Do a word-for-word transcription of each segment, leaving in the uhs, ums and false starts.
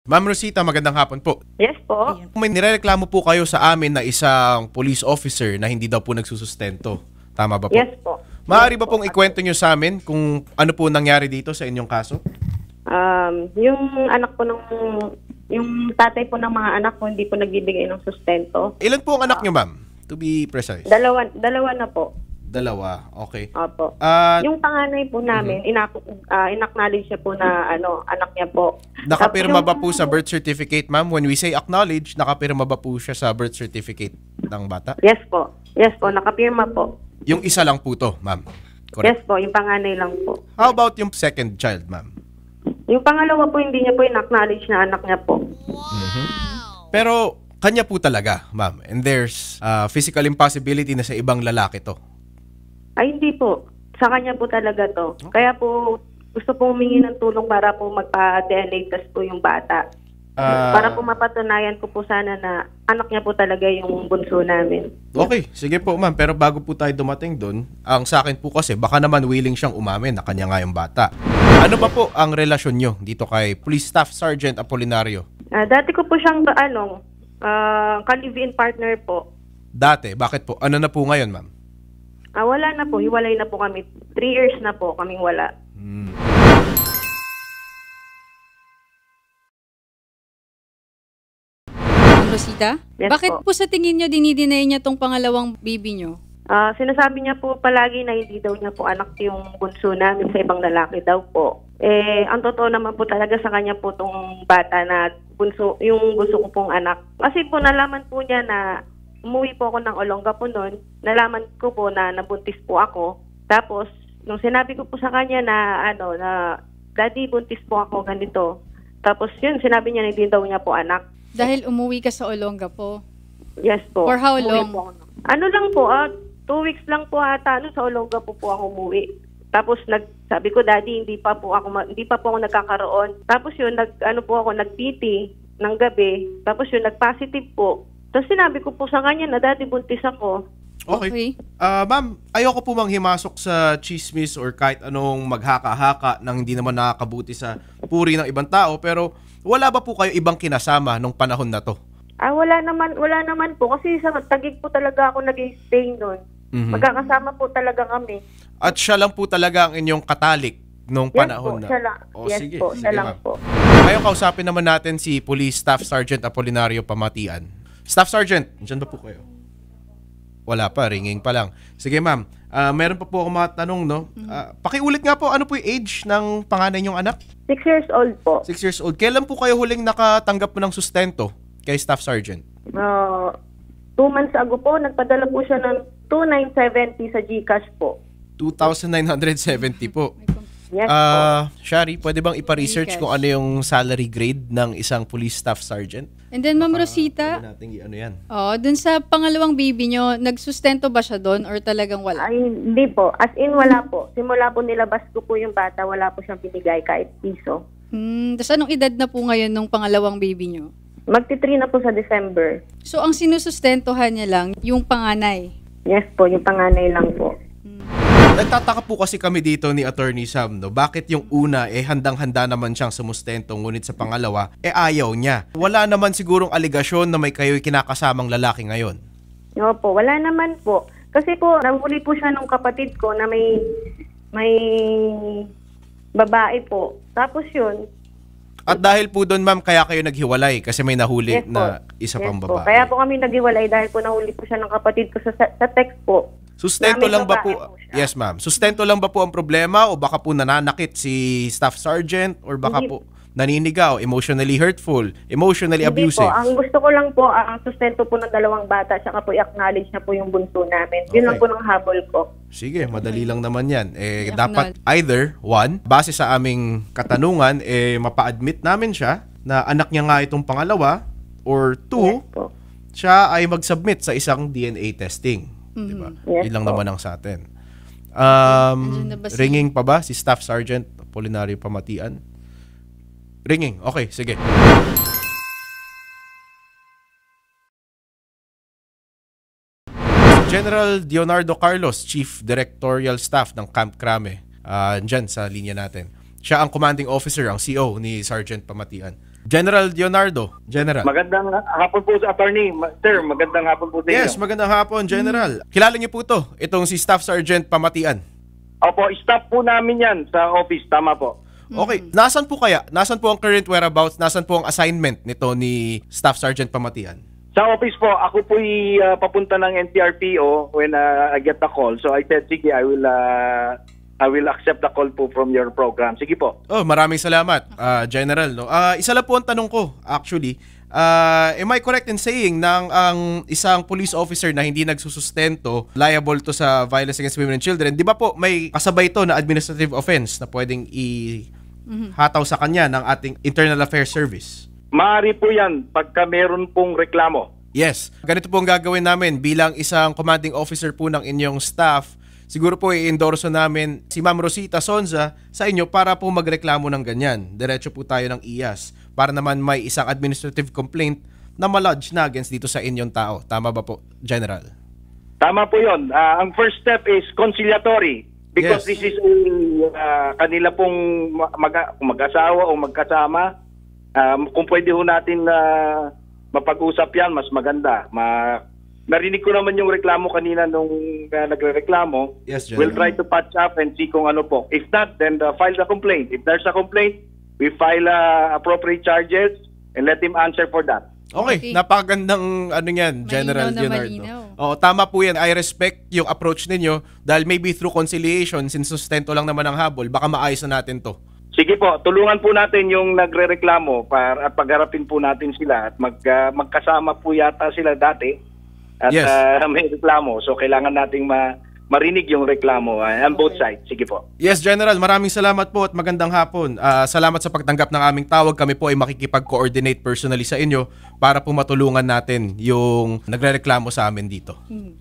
Ma'am Rosita, magandang hapon po. Yes po. May nirereklamo po kayo sa amin na isang police officer na hindi daw po nagsusustento. Tama ba po? Yes po. Maaari ba Yes po. pong ikwento nyo sa amin kung ano po nangyari dito sa inyong kaso? Um, yung anak po ng, yung tatay po ng mga anak ko hindi po nagbibigay ng sustento. Ilan po ang anak nyo, ma'am? To be precise. Dalawa, dalawa na po. Dalawa, okay. Opo. At Yung panganay po namin, inak uh, inacknowledge niya po na ano, anak niya po. nakapirma Tapos ba yung- po sa birth certificate, ma'am? When we say acknowledge, nakapirma ba po siya sa birth certificate ng bata? Yes po. Yes po, nakapirma po. Yung isa lang po to, ma'am. Yes Correct. po, yung panganay lang po. How about yung second child, ma'am? Yung pangalawa po, hindi niya po inacknowledge na anak niya po. Pero kanya po talaga, ma'am. And there's uh, physical impossibility na sa ibang lalaki to. Ay, hindi po. Sa kanya po talaga to. Kaya po, gusto po humingi ng tulong para po magpa-D N A test po yung bata. Ah, Para po mapatunayan ko po sana na anak niya po talaga yung bunso namin. Okay, sige po, ma'am. Pero bago po tayo dumating doon, ang sa akin po kasi, baka naman willing siyang umamin na kanya nga yung bata. Ano ba po ang relasyon nyo dito kay Police Staff Sergeant Apolinario? Ah, dati ko po siyang, ano, uh, ka-live-in partner po. Dati, bakit po? Ano na po ngayon, ma'am? Ah, wala na po. Hiwalay na po kami. Three years na po kaming wala. Hmm. Ma'am Rosita? Yes Bakit po. po. sa tingin nyo dinideny niya tong pangalawang baby nyo? Ah, sinasabi niya po palagi na hindi daw niya po anak yung bunso namin sa ibang lalaki daw po. Eh, ang totoo naman po talaga sa kanya po tong bata na bunso, yung bunso ko pong anak. Kasi po nalaman po niya na umuwi po ako ng Olongapo noon. Nalaman ko po na nabuntis po ako. Tapos, nung sinabi ko po sa kanya na, ano, na, Daddy, buntis po ako, ganito. Tapos yun, sinabi niya na hindi daw niya po anak. Dahil umuwi ka sa Olongapo. Yes po. For how Umuwi long? po ako. Ano lang po, ah, two weeks lang po ata, ano, sa Olongapo po ako umuwi. Tapos nag sabi ko, Daddy, hindi pa po ako ma- hindi pa po ako nagkakaroon. Tapos yun, nag ano po ako, nag-P T ng gabi. Tapos yun, nag-positive po. Tapos sinabi ko po sa kanya na, Daddy, buntis ako. Okay. Okay. Ah, ma'am, ayoko po mang himasok sa chismis or kahit anong maghaka-haka nang hindi naman nakakabuti sa puri ng ibang tao. Pero wala ba po kayo ibang kinasama nung panahon na to? Ah, wala naman, wala naman po. Kasi sa Taguig po talaga ako nag-stay noon. Mhm. Magkakasama po talaga kami. At siya lang po talaga ang inyong katalik nung Yes panahon po, na. siya lang. O, Yes sige, po, sige, siya lang ma'am. po. Ngayon kausapin naman natin si Police Staff Sergeant Apolinario Pamatian. Staff Sergeant, dyan ba po kayo? Wala pa, ringing pa lang. Sige ma'am, ah, meron pa po ako mga tanong, no? Ah, pakiulit nga po, ano po yung age ng panganay niyong anak? Six years old po. Six years old. Kailan po kayo huling nakatanggap po ng sustento kay Staff Sergeant? Uh, two months ago po, nagpadala po siya ng two thousand nine hundred seventy sa GCash po. two thousand nine hundred seventy po. Yes po. Ah, Shari, pwede bang ipa-research Gcash. kung ano yung salary grade ng isang police staff sergeant? And then, Ma'am Pwede Rosita, natin i-ano yan. oh, dun sa pangalawang baby nyo, nagsustento ba siya doon or talagang wala? Ay, hindi po. As in, wala po. Simula po nilabas ko po yung bata, wala po siyang binigay kahit piso. Hmm, tapos anong edad na po ngayon nung pangalawang baby nyo? Magti-three na po sa December. So, ang sinusustentohan niya lang, yung panganay. Yes po, yung panganay lang po. Nagtataka po kasi kami dito ni Attorney Sam, no? Bakit yung una, eh handang-handa naman siyang sumustento, ngunit sa pangalawa, eh ayaw niya. Wala naman sigurong aligasyon na may kayo'y kinakasamang lalaki ngayon. No po, wala naman po. Kasi po, nahuli po siya nung kapatid ko na may may babae po. Tapos yun, At dahil po doon, ma'am, kaya kayo naghiwalay kasi may nahuli yes po. na isa Yes pang po. babae. Kaya po kami naghiwalay dahil po nahuli po siya ng kapatid ko sa, sa text po. Sustento Na may lang ba po? babae po siya. Yes, ma'am. Sustento lang ba po ang problema o baka po nananakit si staff sergeant or baka Hindi. po naninigaw, emotionally hurtful, emotionally Hindi abusive? po. Ang gusto ko lang po, ang sustento po ng dalawang bata, saka po i-acknowledge na po yung bunso namin. Yun lang Okay. po ng habol ko. Sige, madali lang naman yan. Eh, I-acknowledge. dapat either, one, base sa aming katanungan, eh, mapa-admit namin siya na anak niya nga itong pangalawa, or two, Yes po. siya ay mag-submit sa isang D N A testing. Di ba? Yes Yun lang po. naman ang sa atin. Um, Andyan na ba si- ringing pa ba si Staff Sergeant Apolinario Pamatian? Ringing. Okay, sige. General Leonardo Carlos, Chief Directorial Staff ng Camp Crame. Uh, dyan sa linya natin. Siya ang commanding officer, ang C O ni Sergeant Pamatian. General Leonardo. General. Magandang hapon po sa attorney. Ma- Sir, magandang hapon po sa inyo. Yes, magandang hapon, General. Kilala niyo po to, itong si Staff Sergeant Pamatian. Opo, staff po namin yan sa office. Tama po. Okay, nasan po kaya? Nasan po ang current whereabouts? Nasan po ang assignment nito ni Staff Sergeant Pamatian? Sa office po, ako po y, uh, papunta ng N T R P O when uh, I get the call. So I said, sige, I will uh, I will accept the call po from your program. Sige po. Oh, maraming salamat, uh, General. No? Uh, isa lang po ang tanong ko, actually. Uh, am I correct in saying na ang isang police officer na hindi nagsusustento liable to sa violence against women and children, di ba po may kasabay to na administrative offense na pwedeng i-hataw sa kanya ng ating Internal Affairs Service? Maaari po yan pagka meron pong reklamo. Yes. Ganito po ang gagawin namin bilang isang commanding officer po ng inyong staff. Siguro po i-endorso namin si Ma'am Rosita Sonza sa inyo para po magreklamo ng ganyan. Diretso po tayo ng I A S para naman may isang administrative complaint na malodge na against dito sa inyong tao. Tama ba po, General? Tama po yun. Uh, ang first step is conciliatory because Yes. this is uh, kanila pong mag- mag-asawa o magkasama. Um, kung pwede ho natin uh, mapag-usap yan, mas maganda. Ma- Narinig ko naman yung reklamo kanina nung uh, nagre-reklamo. Yes, General. We'll try to patch up and see kung ano po. If not, then uh, file the complaint. If there's a complaint, we file uh, appropriate charges and let him answer for that. Okay, Okay. napakagandang ano yan, General Malinaw na Leonardo. malinaw. Oo, tama po yan. I respect yung approach ninyo dahil maybe through conciliation, since sustento lang naman ang habol, baka maayos na natin to. Sige po, tulungan po natin yung nagre-reklamo para at pagharapin po natin sila at mag, uh, magkasama po yata sila dati. At Yes. uh, may reklamo. So kailangan nating ma- marinig yung reklamo uh, on both sides. Sige po. Yes, General. Maraming salamat po at magandang hapon. Ah, salamat sa pagtanggap ng aming tawag. Kami po ay makikipag-coordinate personally sa inyo para po matulungan natin yung nagrereklamo sa amin dito.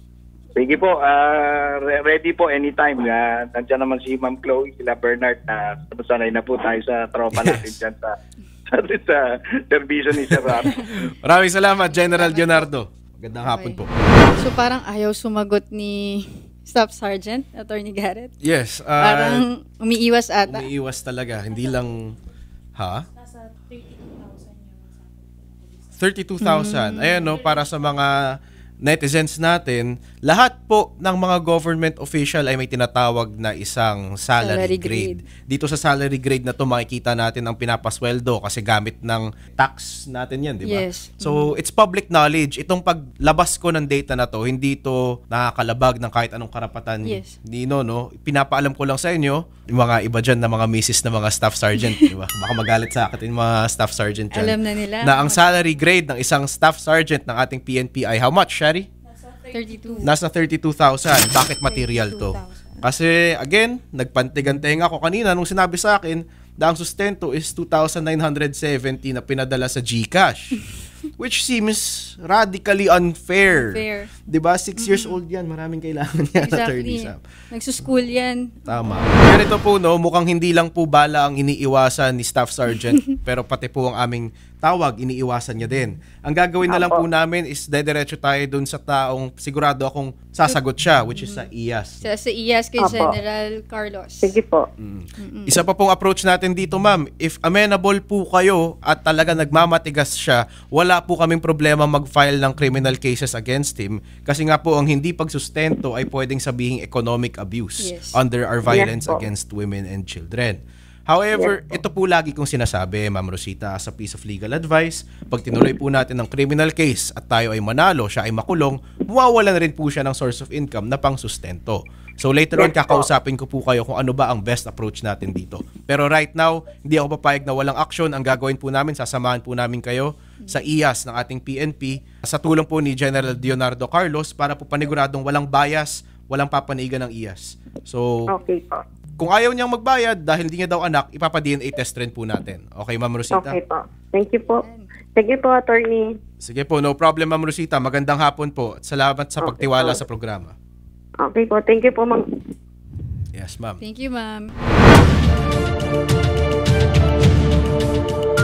Sige po, uh, re- ready po anytime. Uh, nandiyan naman si Ma'am Chloe, sila Bernard. Uh, sanay na po tayo sa tropa natin Yes. dyan sa, sa, sa servisyo ni Sir Rap. Maraming salamat, General Leonardo. Magandang hapon po. So parang ayaw sumagot ni Staff Sergeant, Attorney Garrett. Yes. ah, Parang umiiwas ata. umiiwas talaga. Hindi lang, ha? thirty-two thousand. Ayan no, para sa mga netizens natin, lahat po ng mga government official ay may tinatawag na isang salary, Salary grade. grade. Dito sa salary grade na to makikita natin ang pinapasweldo kasi gamit ng tax natin yan, di ba? Yes. So, it's public knowledge. Itong paglabas ko ng data na to, hindi to nakakalabag ng kahit anong karapatan. Yes. Dino, no? Pinapaalam ko lang sa inyo, yung mga iba dyan na mga misis na mga staff sergeant, di ba? Baka magalit sa akin yung mga staff sergeant dyan. Alam na nila. Na ang salary grade ng isang staff sergeant ng ating P N P ay how much, Shari? thirty-two. Nasa thirty-two thousand. Bakit material to? Kasi, again, nagpantiganteng ako kanina nung sinabi sa akin na ang sustento is two thousand nine hundred seventy na pinadala sa GCash. Which seems radically unfair. Unfair. Diba? Six years old yan. Maraming kailangan yan, Attorney Exactly. Sam. Nagsuschool yan. Tama. Ganito po, no, mukhang hindi lang po bala ang iniiwasan ni Staff Sergeant, pero pati po ang aming tawag, iniiwasan niya din. Ang gagawin na lang po namin is dediretso tayo dun sa taong sigurado akong sasagot siya, which is sa I A S. Sa, sa I A S kay Apo. General Carlos. Sige po. Isa pa pong approach natin dito, ma'am. If amenable po kayo at talaga nagmamatigas siya, wala po kaming problema mag-file ng criminal cases against him kasi nga po ang hindi pagsustento ay pwedeng sabihing economic abuse Yes. under our violence Yes po. against women and children. However, Yes po. ito po lagi kong sinasabi, Ma'am Rosita, as a piece of legal advice, pag tinuloy po natin ng criminal case at tayo ay manalo, siya ay makulong, mawawalan rin po siya ng source of income na pang sustento. So later on, Yes po. kakausapin ko po kayo kung ano ba ang best approach natin dito. Pero right now, hindi ako papayag na walang action. Ang gagawin po namin, sasamahan po namin kayo sa I A S ng ating P N P sa tulong po ni General Leonardo Carlos para po paniguradong walang bias, walang papanigan ng I A S. So, Okay po. kung ayaw niyang magbayad dahil hindi niya daw anak, ipapa-D N A test rin po natin. Okay, Ma'am Rosita? Okay po. Thank you po. Sige po, attorney. Sige po, no problem, Ma'am Rosita. Magandang hapon po. At salamat sa Okay pagtiwala po. sa programa. Okay po. Thank you po, ma'am. Yes, ma'am. Thank you, ma'am.